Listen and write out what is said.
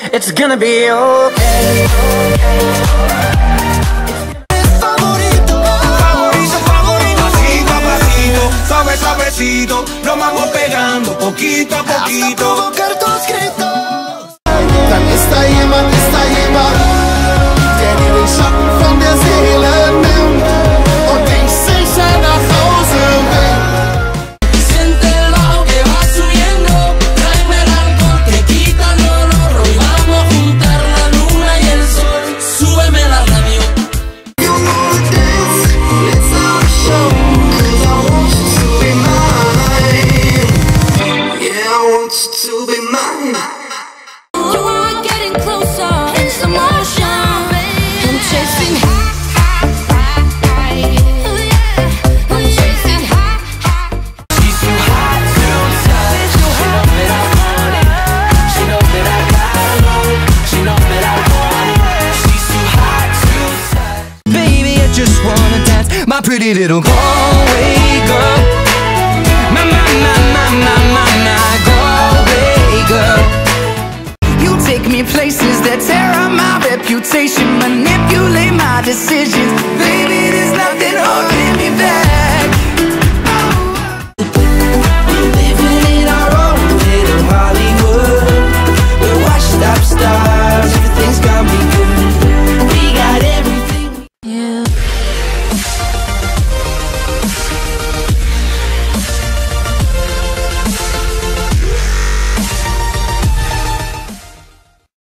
It's gonna be okay. Favorito, favorito, favorito. Pasito a pasito, suave, suavecito, nos vamos pegando poquito a poquito. Hasta provocar tus gritos. Dann ist da jemand, der dir den Schatten von der Seele nimmt und dich sicher nach Hause bringt. Siente el bajo que va subiendo, tráeme el alcohol que quita el dolor. Hoy vamos a juntar la luna y el sol. Súbeme la radio. You wanna dance, let's have a show, 'cause I want you to be mine. Yeah, I want you to be mine. You are getting closer in slow motion. I'm chasing high. Oh yeah, I'm chasing high. She's too hot to touch. She know that I want it. She know that I gotta know. She know that I want it. She's too hot to touch. Baby, I just wanna dance, my pretty little Galway girl. My Galway girl. You take me places that tear up my reputation.